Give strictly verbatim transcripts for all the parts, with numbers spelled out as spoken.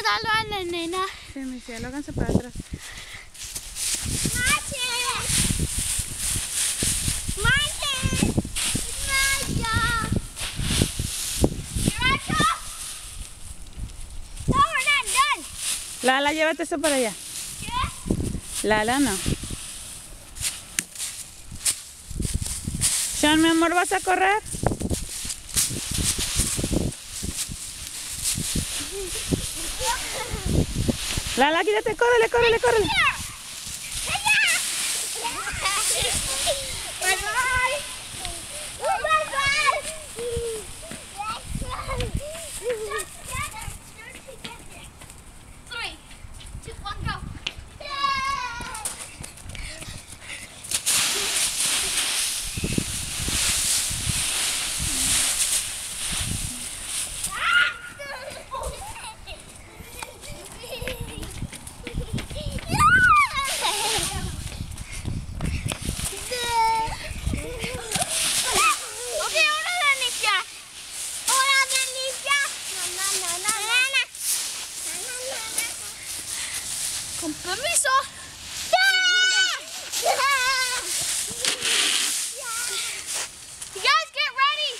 ayudarlo a la nena. Sí, mi cielo, háganse para atrás. Lala, llévate eso para allá. ¿Qué? Lala, no. Sean, mi amor, ¿vas a correr? Lala, quítate, córrele, córrele, córrele. Con permiso. You guys get ready.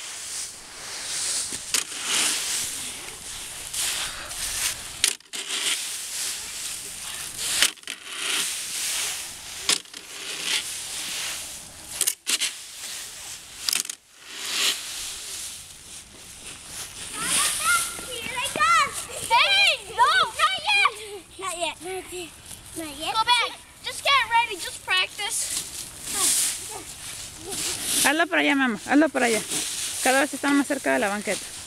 Hey, no, not yet. Not yet. Not yet. Go back. Just get ready. Just practice. Hazlo para allá, mamá. Hazlo para allá. Cada vez están más cerca de la banqueta.